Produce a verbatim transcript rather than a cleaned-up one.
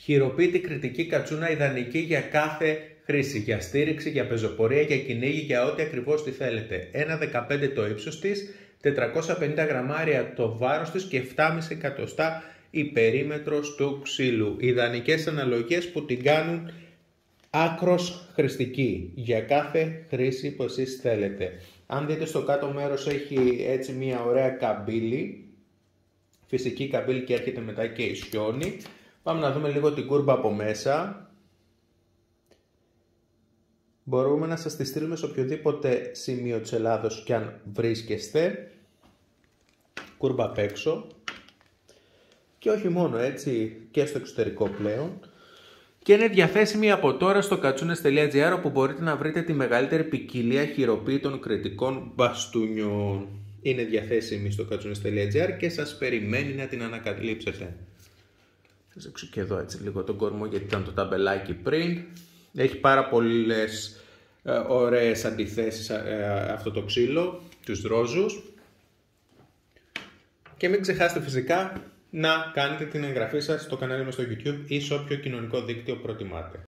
Χειροποίητη κριτική κατσούνα, ιδανική για κάθε χρήση. Για στήριξη, για πεζοπορία, για κυνήγι, για ό,τι ακριβώς τη θέλετε. ένα κόμμα δεκαπέντε το ύψος της, τετρακόσια πενήντα γραμμάρια το βάρος της και επτά κόμμα πέντε εκατοστά η περίμετρος του ξύλου. Ιδανικές αναλογίες που την κάνουν άκρος χρηστική για κάθε χρήση που εσείς θέλετε. Αν δείτε στο κάτω μέρος έχει έτσι μια ωραία καμπύλη, φυσική καμπύλη, και έρχεται μετά και ισιώνει. Πάμε να δούμε λίγο την κούρμπα από μέσα. Μπορούμε να σας τη στείλουμε σε οποιοδήποτε σημείο της Ελλάδος κι αν βρίσκεστε. Κούρμπα απ' έξω. Και όχι μόνο έτσι, και στο εξωτερικό πλέον. Και είναι διαθέσιμη από τώρα στο κατσούνες τελεία τζι άρ, όπου μπορείτε να βρείτε τη μεγαλύτερη ποικιλία χειροποίητων κριτικών μπαστούνιων. Είναι διαθέσιμη στο κατσούνες τελεία τζι άρ και σας περιμένει να την ανακαλύψετε. Θα σας έξω και εδώ έτσι λίγο τον κορμό, γιατί ήταν το ταμπελάκι πριν. Έχει πάρα πολλές ε, ωραίες αντιθέσεις ε, αυτό το ξύλο, τους ρόζους. Και μην ξεχάσετε φυσικά να κάνετε την εγγραφή σας στο κανάλι μας στο YouTube ή σε όποιο κοινωνικό δίκτυο προτιμάτε.